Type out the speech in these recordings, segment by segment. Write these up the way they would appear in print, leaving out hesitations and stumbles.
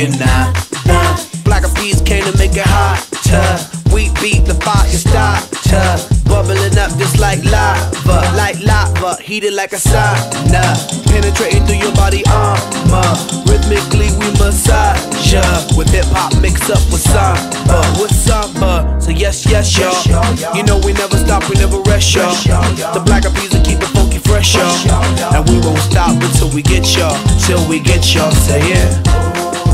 cooking now. Black Eyed Peas came to make it hotter. We beat the fire starter, bubbling up just like lava, heated like a sauna, penetrating through your body armor. Rhythmically we massage ya, with hip hop mixed up with samba, So yes, y'all. You know we never stop, we never rest, y'all. The Black Eyed Peas will keep it funky fresh, y'all. And we won't stop until we get y'all, say yeah.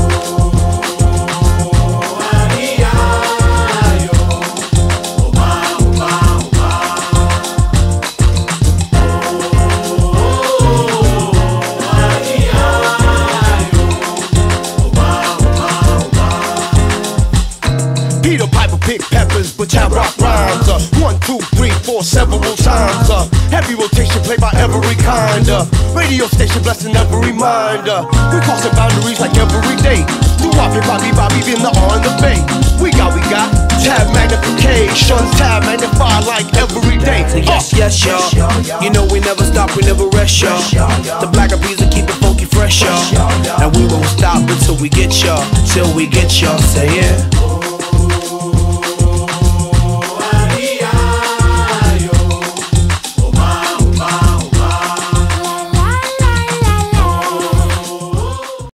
Peter Piper pick peppers, but I rock rhymes. 1, 2, 3, 4, several times. Heavy rotation played by every kind. Radio station blessing every mind. We crossing boundaries like every day. Do Bobby, in the on the bay. We got tab magnification, tab magnify like every day. So yes, y'all. You know we never stop, we never rest, y'all. The Black Eyed Peas will keep it funky fresh, y'all. And we won't stop until we get y'all, say yeah.